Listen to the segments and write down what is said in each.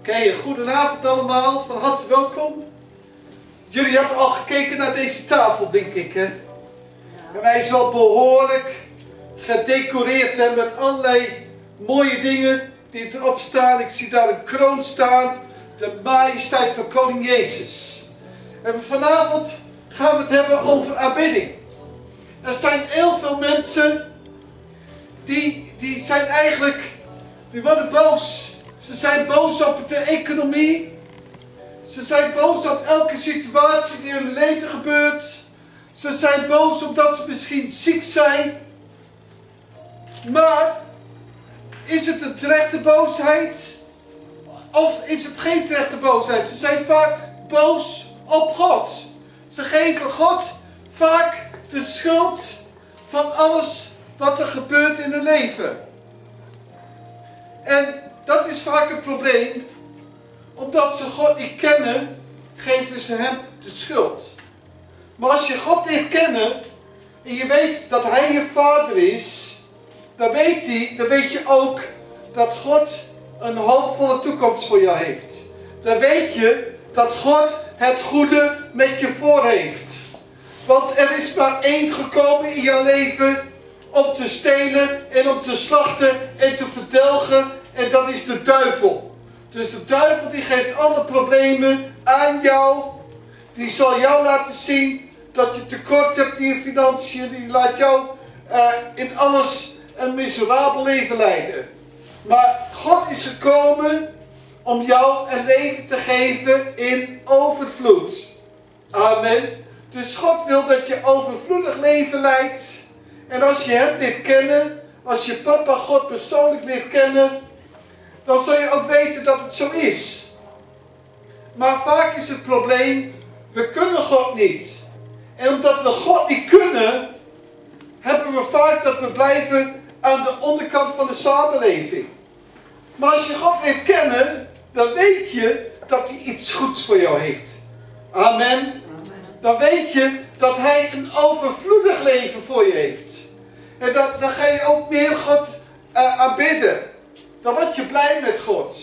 Oké, goedenavond allemaal, van harte welkom. Jullie hebben al gekeken naar deze tafel, denk ik, hè? En hij is wel behoorlijk gedecoreerd, hè, met allerlei mooie dingen die erop staan. Ik zie daar een kroon staan, de majesteit van koning Jezus. En vanavond gaan we het hebben over aanbidding. Er zijn heel veel mensen die zijn eigenlijk, die worden boos. Ze zijn boos op de economie. Ze zijn boos op elke situatie die in hun leven gebeurt. Ze zijn boos omdat ze misschien ziek zijn. Maar is het een terechte boosheid? Of is het geen terechte boosheid? Ze zijn vaak boos op God. Ze geven God vaak de schuld van alles wat er gebeurt in hun leven. En dat is vaak een probleem. Omdat ze God niet kennen, geven ze hem de schuld. Maar als je God leert kennen en je weet dat hij je vader is, dan weet je ook dat God een hoopvolle toekomst voor jou heeft. Dan weet je dat God het goede met je voor heeft. Want er is maar één gekomen in jouw leven om te stelen en om te slachten en te verdelgen. En dat is de duivel. Dus de duivel die geeft alle problemen aan jou. Die zal jou laten zien dat je tekort hebt in je financiën. Die laat jou in alles een miserabel leven leiden. Maar God is gekomen om jou een leven te geven in overvloed. Amen. Dus God wil dat je overvloedig leven leidt. En als je hem leert kennen, als je papa God persoonlijk leert kennen, dan zul je ook weten dat het zo is. Maar vaak is het probleem, we kunnen God niet. En omdat we God niet kunnen, hebben we vaak dat we blijven aan de onderkant van de samenleving. Maar als je God leert kennen, dan weet je dat hij iets goeds voor jou heeft. Amen. Dan weet je dat hij een overvloedig leven voor je heeft. En dan ga je ook meer God aanbidden. Dan word je blij met God.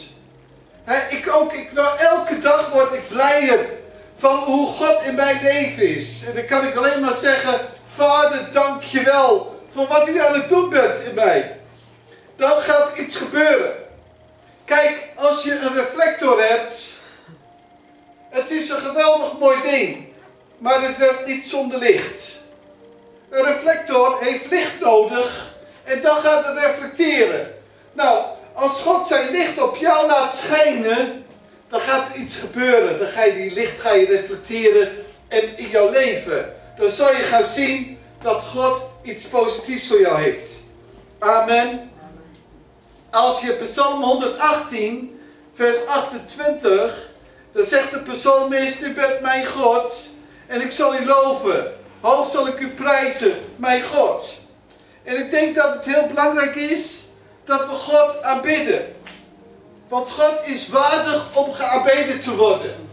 Elke dag word ik blijer van hoe God in mijn leven is. En dan kan ik alleen maar zeggen, Vader, dank je wel voor wat u aan het doen bent in mij. Dan gaat er iets gebeuren. Kijk, als je een reflector hebt, het is een geweldig mooi ding, maar het werkt niet zonder licht. Een reflector heeft licht nodig en dan gaat het reflecteren. Nou, als God zijn licht op jou laat schijnen, dan gaat er iets gebeuren. Dan ga je die licht reflecteren in jouw leven. Dan zal je gaan zien dat God iets positiefs voor jou heeft. Amen. Als je Psalm 118, vers 28, dan zegt de psalmist, u bent mijn God en ik zal u loven. Hoog zal ik u prijzen, mijn God. En ik denk dat het heel belangrijk is dat we God aanbidden. Want God is waardig om geaanbeden te worden.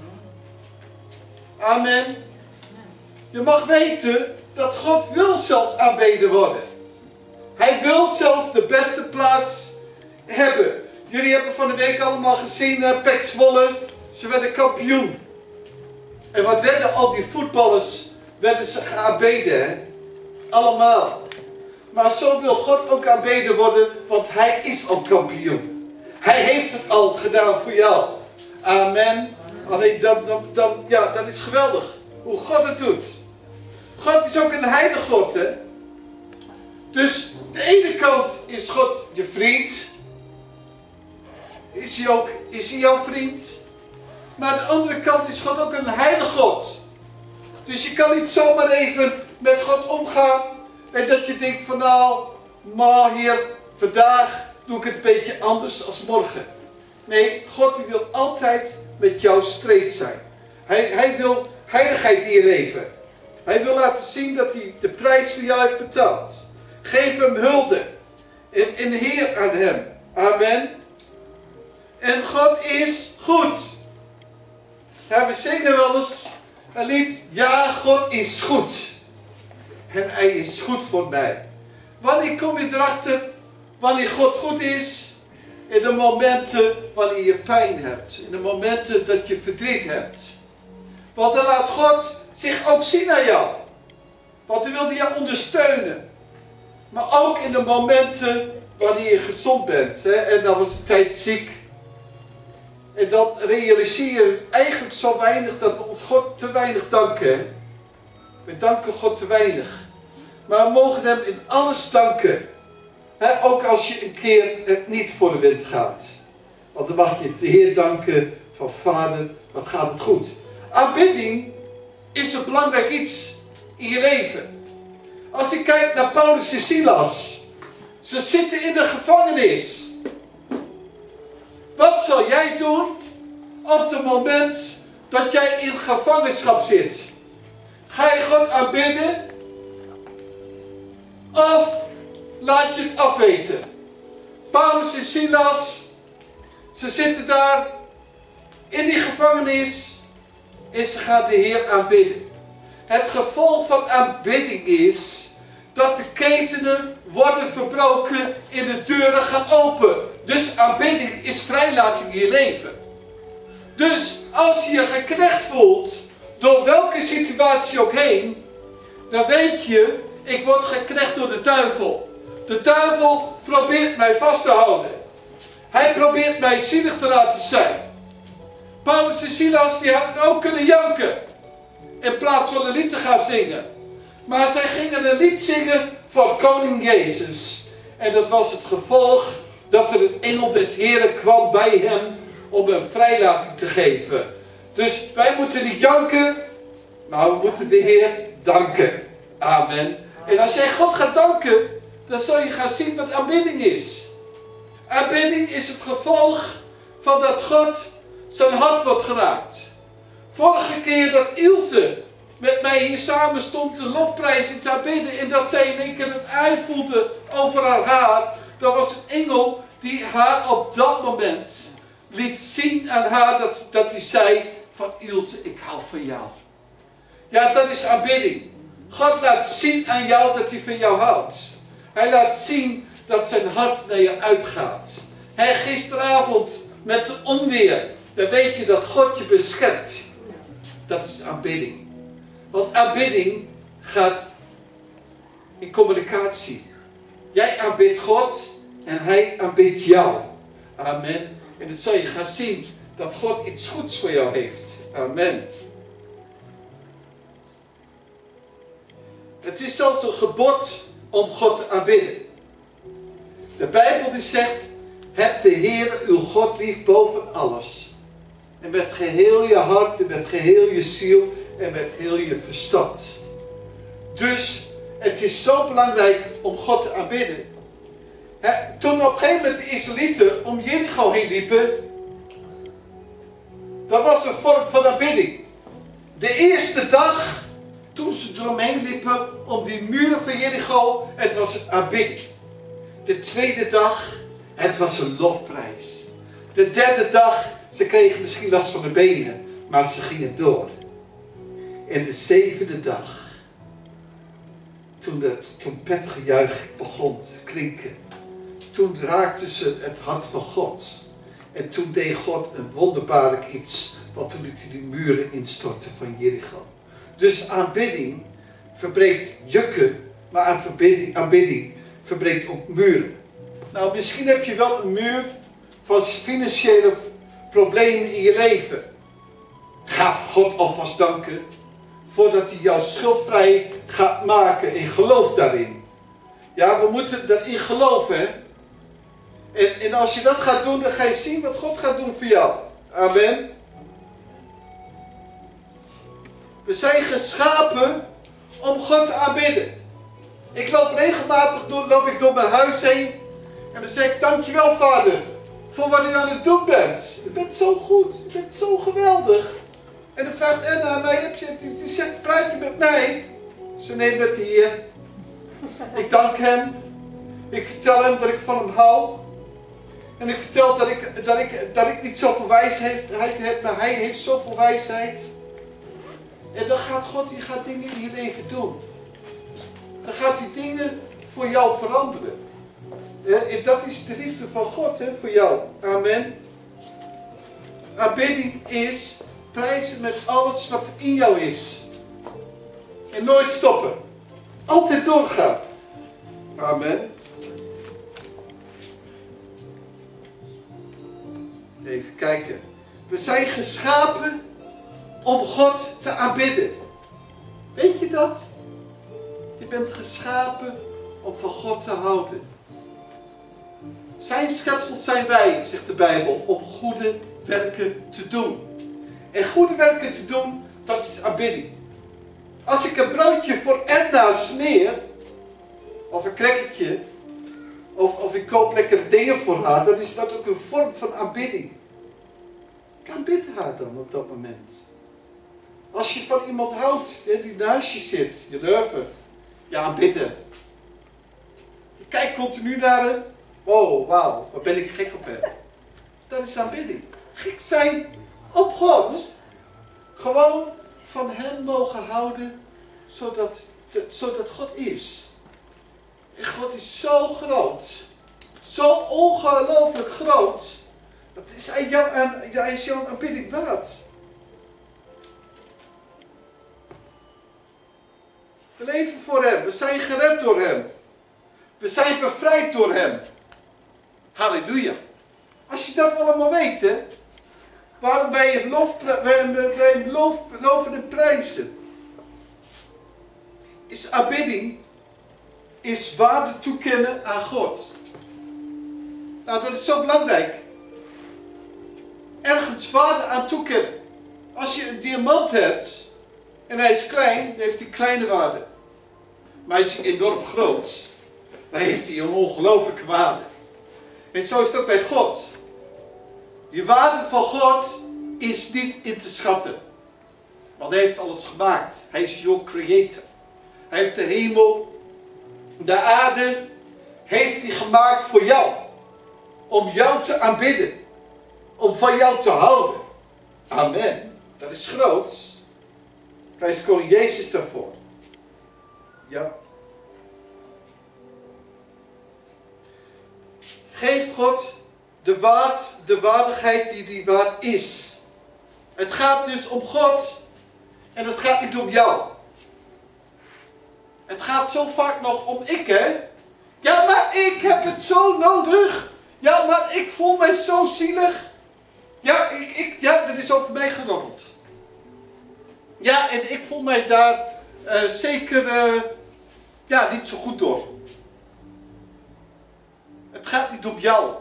Amen. Je mag weten dat God wil zelfs aanbeden worden. Hij wil zelfs de beste plaats hebben. Jullie hebben van de week allemaal gezien, PEC Zwolle, ze werden kampioen. En wat werden al die voetballers, werden ze geaanbeden, hè? Allemaal. Maar zo wil God ook aanbeden worden, want hij is al kampioen. Hij heeft het al gedaan voor jou. Amen. Alleen dat is geweldig. Hoe God het doet. God is ook een heilige God, hè. Dus de ene kant is God je vriend. Is hij jouw vriend? Maar de andere kant is God ook een heilige God. Dus je kan niet zomaar even met God omgaan. En dat je denkt van nou, maar hier, vandaag doe ik het een beetje anders als morgen. Nee, God wil altijd met jou streed zijn. Hij wil heiligheid in je leven. Hij wil laten zien dat hij de prijs voor jou heeft betaald. Geef hem hulde. En Heer aan hem. Amen. En God is goed. Ja, we zingen wel eens een lied. Ja, God is goed. En hij is goed voor mij. Wanneer kom je erachter wanneer God goed is? In de momenten wanneer je pijn hebt. In de momenten dat je verdriet hebt. Want dan laat God zich ook zien aan jou. Want hij wilde jou ondersteunen. Maar ook in de momenten wanneer je gezond bent. Hè? En dan was de tijd ziek. En dan realiseer je eigenlijk zo weinig dat we ons God te weinig danken. Hè? We danken God te weinig. Maar we mogen hem in alles danken. He, ook als je een keer het niet voor de wind gaat. Want dan mag je de Heer danken van Vader, wat gaat het goed. Aanbidding is een belangrijk iets in je leven. Als je kijkt naar Paulus en Silas. Ze zitten in de gevangenis. Wat zal jij doen op het moment dat jij in gevangenschap zit? Ga je God aanbidden? Of laat je het afweten? Paulus en Silas, ze zitten daar in die gevangenis en ze gaan de Heer aanbidden. Het gevolg van aanbidding is dat de ketenen worden verbroken en de deuren gaan open. Dus aanbidding is vrijlating in je leven. Dus als je je geknecht voelt, door welke situatie ook heen, dan weet je, ik word geknecht door de duivel. De duivel probeert mij vast te houden. Hij probeert mij zielig te laten zijn. Paulus en Silas die hadden ook kunnen janken. In plaats van een lied te gaan zingen. Maar zij gingen een lied zingen voor koning Jezus. En dat was het gevolg dat er een engel des Heren kwam bij hem om hem vrijlating te geven. Dus wij moeten niet janken, maar we moeten de Heer danken. Amen. En als jij God gaat danken, dan zul je gaan zien wat aanbidding is. Aanbidding is het gevolg van dat God zijn hart wordt geraakt. Vorige keer dat Ilse met mij hier samen stond te lofprijzen te aanbidden en dat zij in één keer een ei voelde over haar haar, dat was een engel die haar op dat moment liet zien aan haar dat hij zei van Ilse, ik hou van jou. Ja, dat is aanbidding. God laat zien aan jou dat hij van jou houdt. Hij laat zien dat zijn hart naar je uitgaat. Gisteravond met de onweer, dan weet je dat God je beschermt. Dat is aanbidding. Want aanbidding gaat in communicatie. Jij aanbidt God en hij aanbidt jou. Amen. En dan zul je gaan zien dat God iets goeds voor jou heeft. Amen. Het is zelfs een gebod om God te aanbidden. De Bijbel die zegt, heb de Heer uw God lief boven alles. En met geheel je hart, en met geheel je ziel, en met heel je verstand. Dus het is zo belangrijk om God te aanbidden. Toen op een gegeven moment de Israëlieten om Jericho heen liepen, dat was een vorm van aanbidding. De eerste dag, toen ze eromheen liepen, om die muren van Jericho, het was een aanbidding. De tweede dag, het was een lofprijs. De derde dag, ze kregen misschien last van de benen, maar ze gingen door. En de zevende dag, toen het trompetgejuich begon te klinken, toen raakten ze het hart van God. En toen deed God een wonderbaarlijk iets, want toen liet hij die muren instorten van Jericho. Dus aanbidding verbreekt jukken, maar aanbidding verbreekt ook muren. Nou, misschien heb je wel een muur van financiële problemen in je leven. Ga God alvast danken, voordat hij jou schuldvrij gaat maken en geloof daarin. Ja, we moeten daarin geloven, hè. En als je dat gaat doen, dan ga je zien wat God gaat doen voor jou. Amen. We zijn geschapen om God te aanbidden. Ik loop regelmatig door mijn huis heen. En dan zeg ik, dankjewel Vader, voor wat u aan het doen bent. U bent zo goed, u bent zo geweldig. En dan vraagt Anna aan mij, die zegt, praat je met mij? Ze neemt het hier. Ik dank hem. Ik vertel hem dat ik van hem hou. En ik vertel dat ik niet zoveel wijsheid heb, maar hij heeft zoveel wijsheid. En dan gaat God, die gaat dingen in je leven doen. Dan gaat hij dingen voor jou veranderen. En dat is de liefde van God voor jou. Amen. Aanbidding is prijzen met alles wat in jou is. En nooit stoppen. Altijd doorgaan. Amen. Even kijken. We zijn geschapen om God te aanbidden. Weet je dat? Je bent geschapen om van God te houden. Zijn schepsels zijn wij, zegt de Bijbel, om goede werken te doen. En goede werken te doen, dat is aanbidding. Als ik een broodje voor Edna smeer, of een crackertje, of ik koop lekkere dingen voor haar, dan is dat ook een vorm van aanbidding. Ik aanbid haar dan op dat moment. Als je van iemand houdt, die naast je zit, je durven, je aanbidden. Je kijkt continu naar hem. Oh, wauw, wat ben ik gek op hem. Dat is aanbidding. Gek zijn op God. Gewoon van hem mogen houden, zodat God is. En God is zo groot. Zo ongelooflijk groot. Dat is hij is jouw aanbidding waard. We leven voor hem. We zijn gered door hem. We zijn bevrijd door hem. Halleluja. Als je dat allemaal weet, hè, waarom wij hem loven en prijzen, is aanbidding, is waarde toekennen aan God. Nou, dat is zo belangrijk. Ergens waarde aan toekennen. Als je een diamant hebt en hij is klein, dan heeft hij kleine waarde. Maar is hij enorm groot, dan heeft hij een ongelooflijke waarde. En zo is het ook bij God. Die waarde van God is niet in te schatten. Want hij heeft alles gemaakt. Hij is your creator. Hij heeft de hemel, de aarde, heeft hij gemaakt voor jou. Om jou te aanbidden. Om van jou te houden. Amen. Dat is groots. Prijs koning Jezus daarvoor. Ja. Geef God de waardigheid die die waard is. Het gaat dus om God. En het gaat niet om jou. Het gaat zo vaak nog om ik, hè. Ja, maar ik heb het zo nodig. Ja, maar ik voel mij zo zielig. Ja, er is over mij geroddeld. Ja, en ik voel mij daar zeker niet zo goed door. Het gaat niet om jou.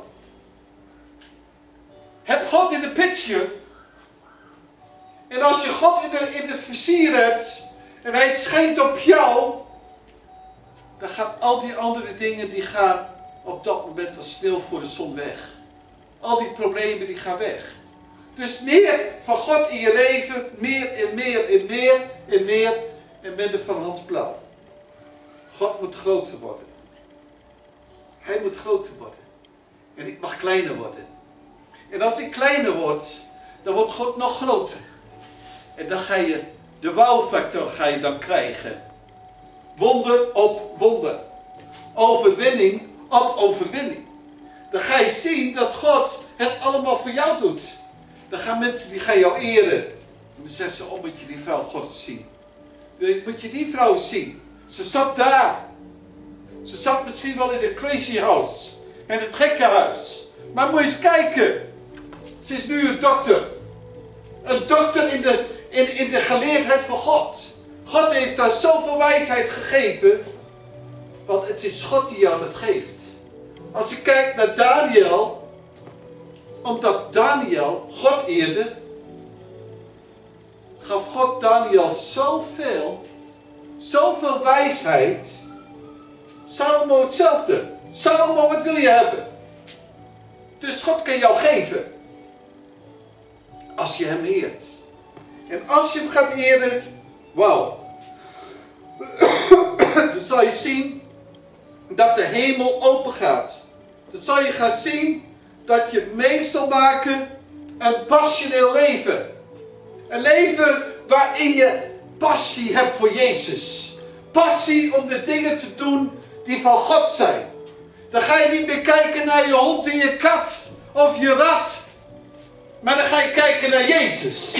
Heb God in de picture. En als je God in het vizier hebt en hij schijnt op jou, dan gaan al die andere dingen, die gaan op dat moment als sneeuw voor de zon weg. Al die problemen die gaan weg. Dus meer van God in je leven, meer en meer en meer en meer, en ben er van Hans blauw. God moet groter worden. Hij moet groter worden. En ik mag kleiner worden. En als ik kleiner word, dan wordt God nog groter. En dan ga je de wow-factor dan krijgen. Wonder op wonder. Overwinning op overwinning. Dan ga je zien dat God het allemaal voor jou doet. Dan gaan mensen die gaan jou eren. En dan zeggen ze, oh, moet je die vrouw God zien. Moet je die vrouw zien. Ze zat daar. Ze zat misschien wel in het crazy house. En het gekkenhuis. Maar moet je eens kijken. Ze is nu een dokter. Een dokter in de geleerdheid van God. God heeft daar zoveel wijsheid gegeven. Want het is God die jou dat geeft. Als je kijkt naar Daniel. Omdat Daniel God eerde. Gaf God Daniel zoveel wijsheid. Salomo hetzelfde. Salomo, wat wil je hebben? Dus God kan jou geven. Als je hem eert. En als je hem gaat eren. Wauw. Dan zal je zien dat de hemel open gaat. Dan zal je gaan zien dat je mee zal maken een passioneel leven. Een leven waarin je passie hebt voor Jezus. Passie om de dingen te doen die van God zijn. Dan ga je niet meer kijken naar je hond en je kat of je rat. Maar dan ga je kijken naar Jezus.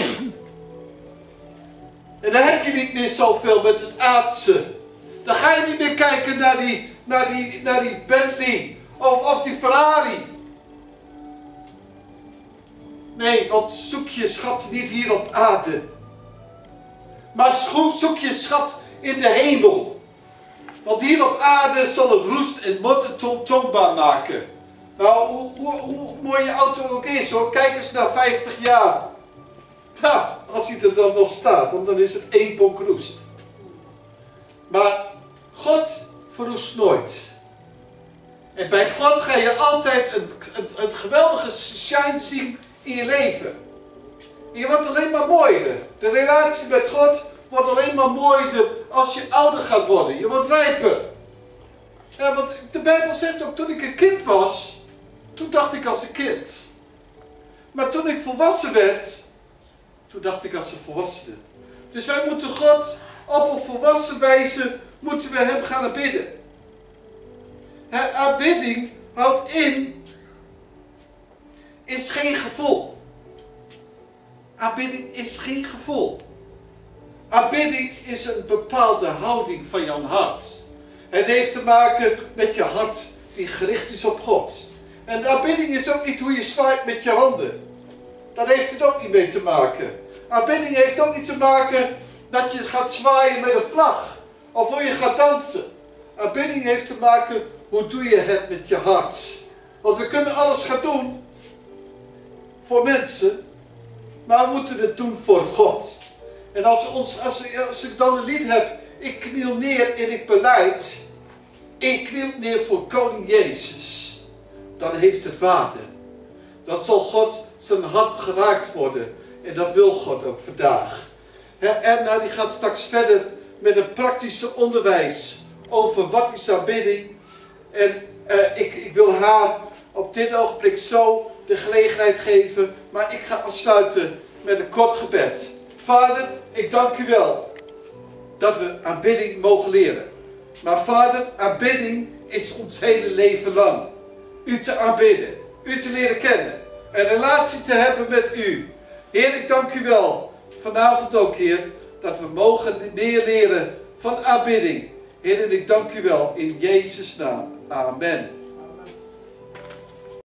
En dan heb je niet meer zoveel met het aardse. Dan ga je niet meer kijken naar die Bentley of die Ferrari. Nee, want zoek je schat niet hier op aarde. Maar zoek je schat in de hemel. Want hier op aarde zal het roest en mot tongbaar maken. Nou, hoe mooi je auto ook is hoor. Kijk eens naar 50 jaar. Ja, als hij er dan nog staat, want dan is het 1 bonk roest. Maar God verroest nooit. En bij God ga je altijd een geweldige shine zien in je leven. En je wordt alleen maar mooier. De relatie met God wordt alleen maar mooier als je ouder gaat worden. Je wordt rijper. Ja, want de Bijbel zegt ook, toen ik een kind was, toen dacht ik als een kind. Maar toen ik volwassen werd, toen dacht ik als een volwassene. Dus wij moeten God op een volwassen wijze, moeten we hem gaan aanbidden. Aanbidding houdt in, is geen gevoel. Aanbidding is geen gevoel. Aanbidding is een bepaalde houding van jouw hart. Het heeft te maken met je hart die gericht is op God. En de aanbidding is ook niet hoe je zwaait met je handen. Daar heeft het ook niet mee te maken. Aanbidding heeft ook niet te maken dat je gaat zwaaien met een vlag. Of hoe je gaat dansen. Aanbidding heeft te maken, hoe doe je het met je hart. Want we kunnen alles gaan doen voor mensen. Maar we moeten het doen voor God. En als ik dan een lied heb, ik kniel neer en ik belijd. Ik kniel neer voor koning Jezus. Dan heeft het waarde. Dan zal God zijn hart geraakt worden. En dat wil God ook vandaag. Erna die gaat straks verder met een praktische onderwijs over wat is aanbidding. En ik wil haar op dit ogenblik zo de gelegenheid geven. Maar ik ga afsluiten met een kort gebed. Vader, ik dank u wel dat we aanbidding mogen leren. Maar Vader, aanbidding is ons hele leven lang. U te aanbidden, u te leren kennen, een relatie te hebben met u. Heer, ik dank u wel, vanavond ook Heer, dat we mogen meer leren van aanbidding. Heer, en ik dank u wel in Jezus' naam. Amen.